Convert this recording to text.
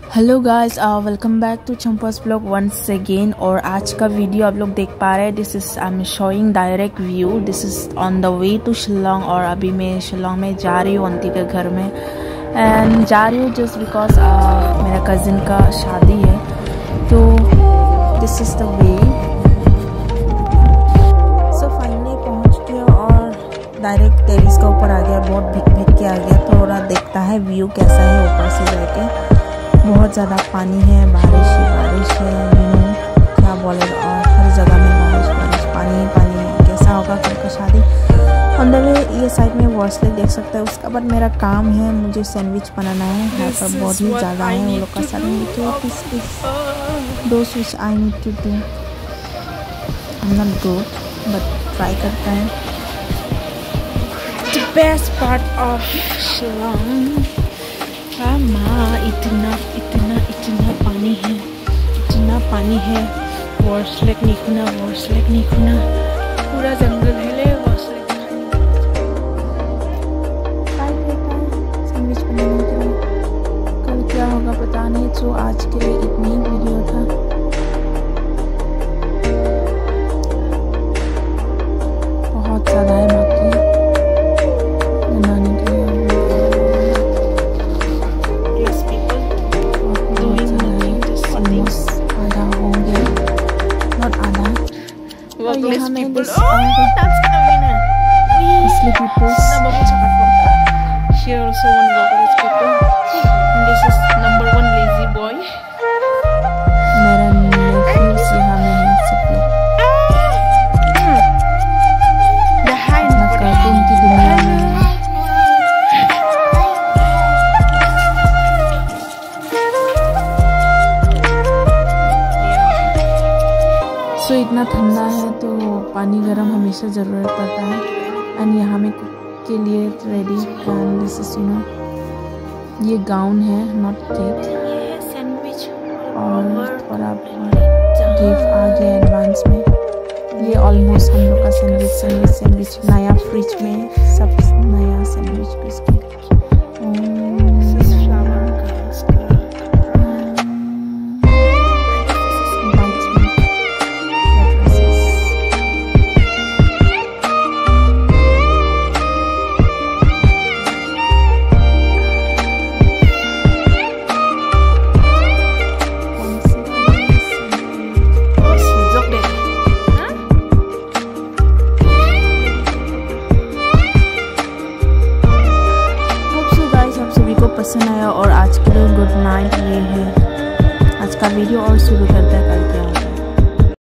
Hello guys, welcome back to चंपास blog once again. और आज का वीडियो आप लोग देख पा रहे हैं। This is I am showing direct view. This is on the way to Shillong. और अभी मैं शिलोंग में जा रही हूँ आंटी के घर में। एंड जा रही हूँ जस्ट बिकॉज मेरा कज़िन का शादी है। तो this is the way. So finally पहुँच गया और डायरेक्ट टेरिस का ऊपर आ गया। बहुत भीग के आ गया। थोड़ा देखता है व्यू कैसा है ऊपर से जाके। बहुत ज़्यादा पानी है, बारिश ही बारिश है। क्या बोलेगा, और हर जगह में बारिश बारिश, पानी पानी है। कैसा होगा कल का शादी। ऑन द वे ये साइड में वॉश लेक देख सकते हैं। उसका बाद मेरा काम है, मुझे सैंडविच बनाना है। यहाँ पर बहुत ही ज़्यादा है वो लोग का सैंडविच। दो switch I need to do. I am not good but try करता है। The best part of Shillong. इतना इतना इतना पानी है, इतना पानी है। वॉश लेक नहीं खुना, वॉश लेक नहीं खुना। पूरा जंगल है ले वॉश लेक। सैंडविच बनाने के लिए कल क्या होगा पता नहीं। तो आज के लिए इतनी वीडियो था। बहुत ज़्यादा है बाकी बनाने के लिए। Workless people. That's gonna win it. Here also one workless people. And this is number one lazy boy. मेरा नेफ्यूज यहाँ में है सब लोग। कार्टून की दुनिया में। सो इतना ठंडा है तो पानी गर्म हमेशा ज़रूरत पड़ता है। एंड यहाँ में कुक के लिए रेडी। एंड दिस इज ये गाउन है, नॉट केक। सैंडविच और थोड़ा गिफ्ट आ गया एडवांस में। ये ऑलमोस्ट हम लोग का सैंडविच नया फ्रिज में, सब नया सैंडविच बिस्किट। पसंद आया। और आज के लिए गुड नाइट। ये है आज का वीडियो और शुरू करते हैं।